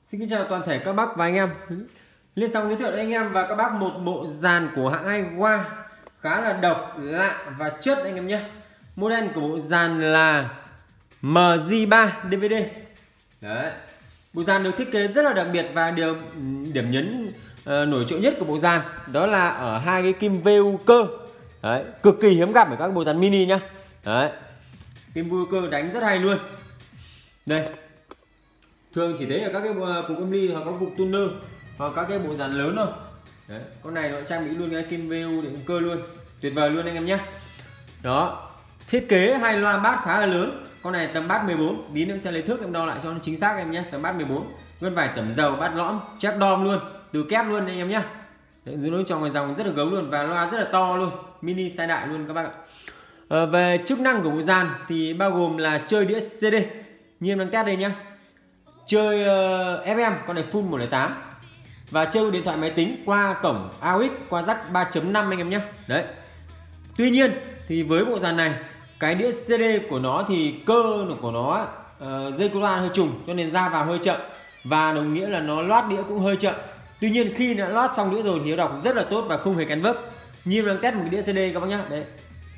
Xin kính chào toàn thể các bác và anh em. Lên sóng giới thiệu đến anh em và các bác một bộ dàn của hãng Aiwa khá là độc, lạ và chất anh em nhé. Model của bộ dàn là MJ3 DVD. Đấy. Bộ dàn được thiết kế rất là đặc biệt và điểm nhấn nổi trội nhất của bộ dàn đó là ở hai cái kim VU cơ. Đấy, cực kỳ hiếm gặp ở các bộ dàn mini nhá. Đấy. Kim VU cơ đánh rất hay luôn. Đây. Thường chỉ thấy ở các cái cục âm ly hoặc các cục tuner hoặc các cái bộ dàn lớn thôi. Đấy, con này nó trang bị luôn cái kim VU để cơ luôn, tuyệt vời luôn anh em nhé. Đó, thiết kế hai loa bass khá là lớn. Con này tầm bass 14, tí nữa sẽ lấy thước em đo lại cho nó chính xác em nhé. Tầm bass 14, gân vải tẩm dầu, bass lõm, chắc đom luôn, từ kép luôn anh em nhé. Đấy, dưới nối tròn ngoài dòng rất là gấu luôn và loa rất là to luôn, mini size đại luôn các bác ạ. Về chức năng của bộ dàn thì bao gồm là chơi đĩa CD như em đang test đây nhá. Chơi FM con này full 108 và chơi điện thoại máy tính qua cổng AUX qua jack 3.5 anh em nhé. Đấy. Tuy nhiên thì với bộ dàn này cái đĩa CD của nó thì cơ của nó dây cô loa hơi trùng cho nên ra vào hơi chậm và đồng nghĩa là nó loát đĩa cũng hơi chậm. Tuy nhiên khi đã loát xong đĩa rồi thì nó đọc rất là tốt và không hề cắn vấp. Như đang test một cái đĩa CD các bác nhé. Đấy.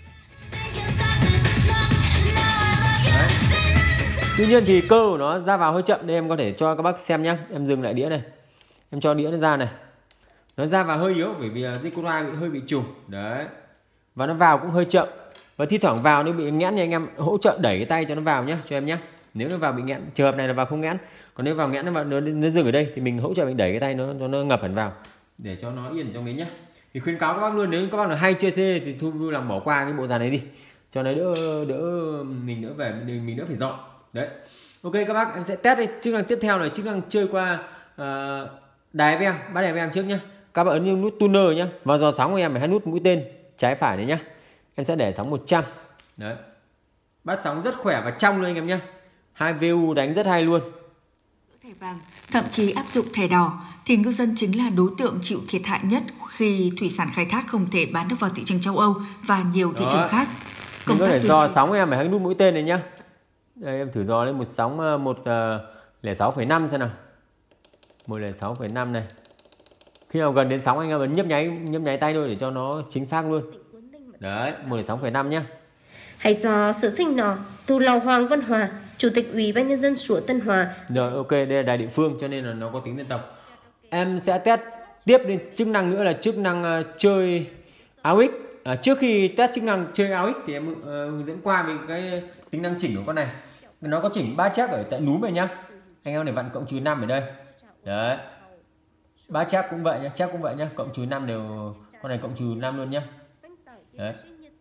Tuy nhiên thì cơ của nó ra vào hơi chậm. Đây em có thể cho các bác xem nhé. Em dừng lại đĩa này, em cho đĩa nó ra này, nó ra vào hơi yếu bởi vì dây cô loa hơi bị trùng. Đấy. Và nó vào cũng hơi chậm. Và thi thoảng vào nếu bị nghẽn thì anh em hỗ trợ đẩy cái tay cho nó vào nhé, cho em nhé. Nếu nó vào bị nghẽn, trường hợp này là vào không nghẽn. Còn nếu vào nghẽn nó dừng ở đây thì mình hỗ trợ mình đẩy cái tay nó ngập hẳn vào để cho nó yên trong đấy nhé. Thì khuyên cáo các bác luôn, nếu các bác là hay chơi thế thì thôi vui lòng bỏ qua cái bộ dàn này đi cho nó đỡ mình đỡ về mình đỡ phải dọn. Đấy. Ok các bác, em sẽ test đây. Chức năng tiếp theo là chức năng chơi qua đài FM, bắt đài FM trước nhé. Các bạn ấn nút tuner nhé. Vào dò sóng của em phải hai nút mũi tên trái phải này nhé. Em sẽ để sóng 100. Đấy. Bắt sóng rất khỏe và trong luôn anh em nhé. Hai VU đánh rất hay luôn. Thẻ vàng, thậm chí áp dụng thẻ đỏ thì ngư dân chính là đối tượng chịu thiệt hại nhất khi thủy sản khai thác không thể bán được vào thị trường châu Âu và nhiều thị trường khác. Mình có thể dò sóng em phải hai nút mũi tên này nhá. Đây em thử dò lên một sóng 106,5 xem nào. 106,5 này. Khi nào gần đến sóng anh em ấn nhấp nháy tay thôi để cho nó chính xác luôn. Đấy, 106,5 nhá. Hãy cho sự sinh nọ từ lầu Hoàng Văn Hòa, Chủ tịch Ủy ban nhân dân xã Tân Hòa. Rồi ok, đây là đài địa phương cho nên là nó có tính dân tộc. Em sẽ test tiếp đến chức năng nữa là chức năng chơi AUX. Trước khi test chức năng chơi AUX thì em hướng dẫn qua về cái tính năng chỉnh của con này. Nó có chỉnh 3 chắc ở tại núm này nhá. Anh em này vặn cộng trừ 5 ở đây. Đấy. 3 chắc cũng vậy nhá, chắc cũng vậy nhá, cộng trừ 5 đều, con này cộng trừ 5 luôn nhá. Đấy.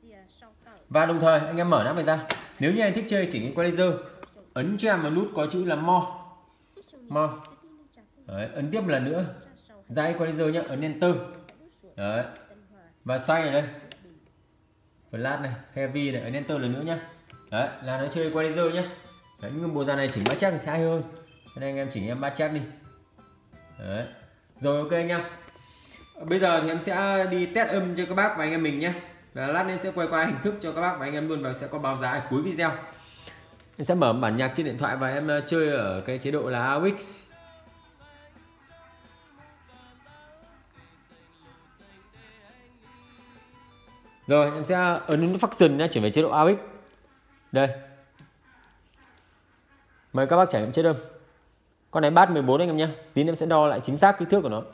Và đồng thời anh em mở nắp này ra. Nếu như anh thích chơi chỉnh equalizer, ấn cho em vào nút có chữ là more. Đấy, ấn tiếp một lần nữa ra equalizer nhá, ấn enter. Đấy. Và xoay ở đây. Flat này, heavy này, ấn enter lần nữa nhá. Đấy, là nó chơi equalizer nhá. Đấy, nhưng bộ dàn này chỉnh 3 chắc thì sai hơn. Cho nên anh em chỉnh em 3 chắc đi. Đấy. Rồi ok anh em. Bây giờ thì em sẽ đi test âm cho các bác và anh em mình nhé. Và lát nữa sẽ quay qua hình thức cho các bác và anh em luôn và sẽ có báo giá ở cuối video. Em sẽ mở bản nhạc trên điện thoại và em chơi ở cái chế độ là AUX. Rồi em sẽ ấn nút function nhé, chuyển về chế độ AUX. Đây. Mời các bác trải nghiệm chế âm. Con này bass 14 anh em nhé. Tí em sẽ đo lại chính xác kích thước của nó.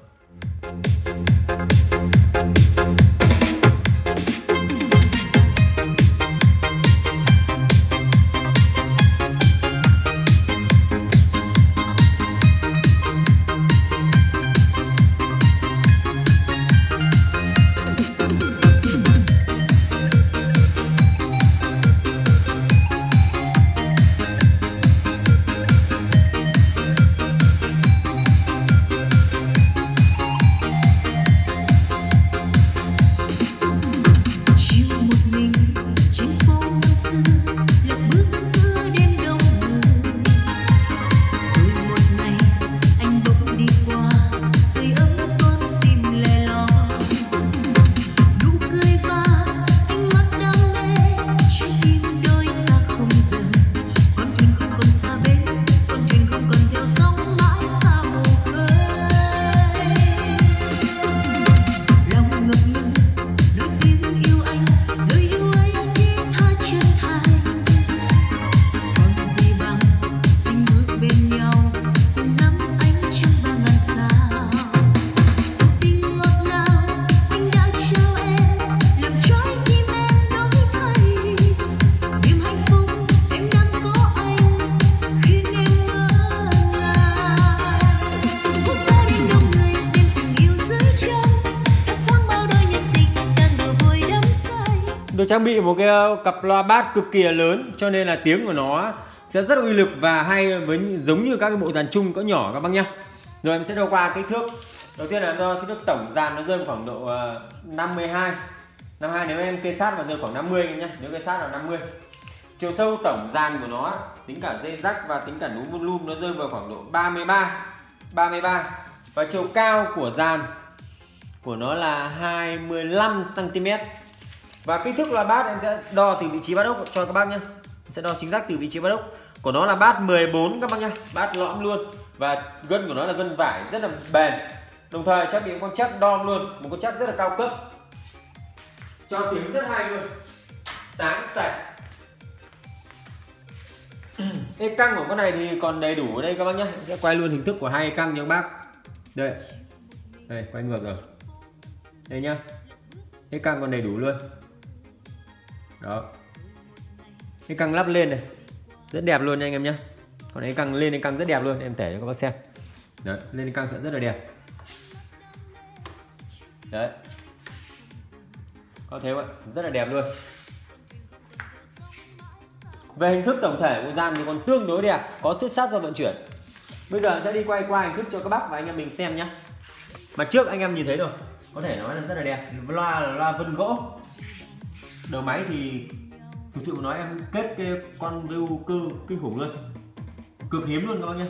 trang bị một cái cặp loa bass cực kỳ lớn, cho nên là tiếng của nó sẽ rất uy lực và hay, với giống như các cái bộ dàn chung cỡ nhỏ các bác nhá. Rồi em sẽ đo qua kích thước. Đầu tiên là do kích thước tổng dàn nó rơi khoảng độ 52 nếu em kê sát và rơi khoảng 50 nhá, nếu kê sát là 50. Chiều sâu tổng dàn của nó tính cả dây rắc và tính cả núm volume nó rơi vào khoảng độ 33 và chiều cao của dàn của nó là 25 cm. Và kích thước loa bass em sẽ đo từ vị trí bắt ốc cho các bác nhé. Sẽ đo chính xác từ vị trí bắt ốc của nó là bass 14 các bác nhé, bass lõm luôn, và gân của nó là gân vải rất là bền. Đồng thời trang bị một con chắc đom luôn, một con chắc rất là cao cấp, cho tiếng rất hay luôn, sáng sạch. Ê căng của con này thì còn đầy đủ ở đây các bác nhé. Sẽ quay luôn hình thức của hai căng cho các bác. Đây, quay ngược rồi. Đây nhá, cái căng còn đầy đủ luôn. Đó, cái căng lắp lên này rất đẹp luôn nha anh em nhé. Còn cái căng lên, cái căng rất đẹp luôn, em tẻ cho các bác xem. Đấy, lên cái căng sẽ rất là đẹp. Đấy, có thế vậy, rất là đẹp luôn. Về hình thức tổng thể của dàn thì còn tương đối đẹp, có xích sắt do vận chuyển. Bây giờ sẽ đi quay qua hình thức cho các bác và anh em mình xem nhé. Mặt trước anh em nhìn thấy rồi, có thể nói là rất là đẹp. Loa là loa vân gỗ. Đầu máy thì thực sự nói em kết cái con view cơ kinh khủng luôn, cực hiếm luôn các bác nhé.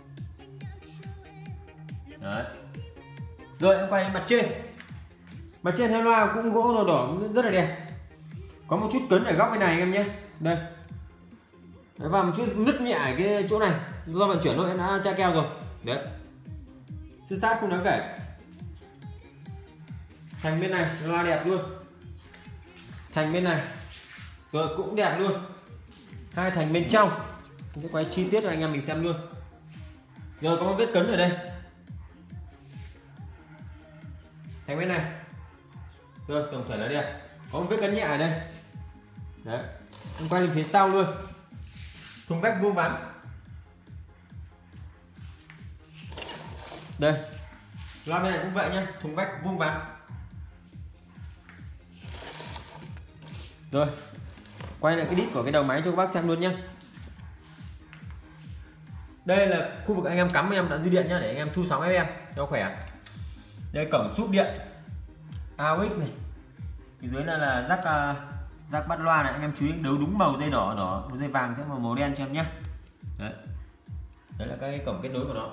Đấy. Rồi em quay mặt trên. Mặt trên hai loa cũng gỗ màu đỏ cũng rất là đẹp. Có một chút cấn ở góc bên này anh em nhé. Đây. Đấy, và một chút nứt nhẹ ở cái chỗ này do vận chuyển thôi, em đã tra keo rồi. Đấy, xích sát không đáng kể. Thành bên này loa đẹp luôn, thành bên này rồi cũng đẹp luôn. Hai thành bên trong mình sẽ quay chi tiết cho anh em mình xem luôn. Rồi có một vết cấn ở đây, thành bên này rồi tổng thể là đẹp. Có một vết cấn nhẹ ở đây. Đấy, em quay lên phía sau luôn, thùng vách vuông vắn. Đây, loa bên này cũng vậy nhá, thùng vách vuông vắn. Rồi, quay lại cái đít của cái đầu máy cho các bác xem luôn nhé. Đây là khu vực anh em cắm em đoạn dây điện nhá, để anh em thu sóng FM cho khỏe. Đây cổng súp điện AUX này, phía dưới là rắc bắt loa này. Anh em chú ý đấu đúng màu dây đỏ, dây vàng sẽ màu đen cho em nhé. Đấy, đấy là cái cổng kết nối của nó.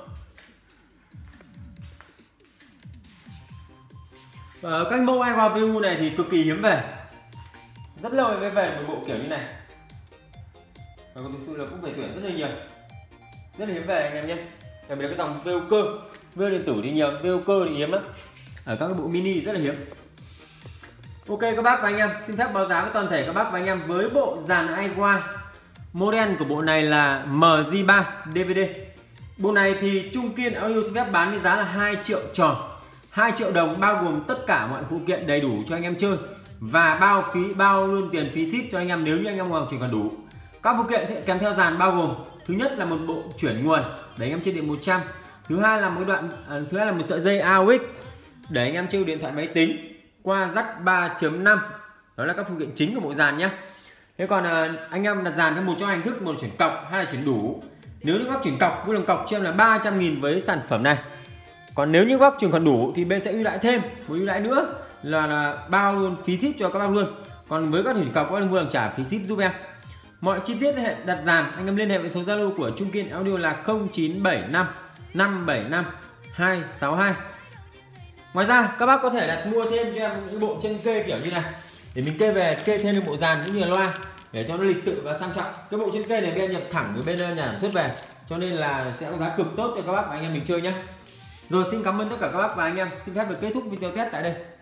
Các mẫu Aiwa VU này thì cực kỳ hiếm về, rất lâu mới về một bộ kiểu như này, và thực sự là cũng phải tuyển rất là nhiều, rất là hiếm về anh em nhé. Đặc biệt là cái dòng VU cơ, VU điện tử thì nhiều, VU cơ thì hiếm lắm, ở các cái bộ mini rất là hiếm. Ok các bác và anh em, xin phép báo giá với toàn thể các bác và anh em với bộ dàn Aiwa. Model của bộ này là MJ3 DVD. Bộ này thì Trung Kiên Audio xin phép bán với giá là 2 triệu tròn, 2 triệu đồng, bao gồm tất cả mọi phụ kiện đầy đủ cho anh em chơi, và bao luôn tiền phí ship cho anh em nếu như anh em hoàn chuyển còn đủ. Các phụ kiện kèm theo dàn bao gồm: thứ nhất là một bộ chuyển nguồn để anh em chơi điện 100, thứ hai là một sợi dây AUX để anh em chơi điện thoại máy tính qua jack 3.5. Đó là các phụ kiện chính của bộ dàn nhé. Thế còn anh em đặt dàn theo một trong hình thức, một chuyển cọc hay là chuyển đủ. Nếu như các bác chuyển cọc, vui lòng cọc cho em là 300.000 với sản phẩm này. Còn nếu như các bác chuyển còn đủ thì bên sẽ ưu đãi thêm một ưu đãi nữa là bao luôn phí ship cho các bác luôn. Còn với các chuyển cọc, các bác vui lòng trả phí ship giúp em. Mọi chi tiết đặt dàn anh em liên hệ với số Zalo của Trung Kiên Audio là 0975 575 262. Ngoài ra các bác có thể đặt mua thêm cho em những bộ chân kê kiểu như này để mình kê thêm được bộ dàn cũng như là loa để cho nó lịch sự và sang trọng. Cái bộ chân kê này bên nhập thẳng từ bên nhà sản xuất về, cho nên là sẽ có giá cực tốt cho các bác và anh em mình chơi nhé. Rồi xin cảm ơn tất cả các bác và anh em, xin phép được kết thúc video test tại đây.